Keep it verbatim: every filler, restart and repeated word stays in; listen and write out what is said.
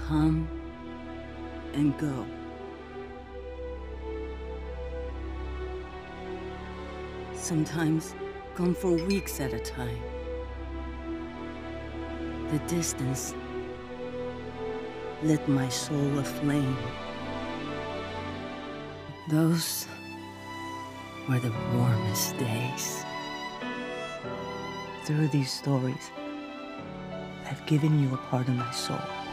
come and go. Sometimes gone for weeks at a time. The distance lit my soul aflame. Those were the warmest days. Through these stories, I've given you a part of my soul.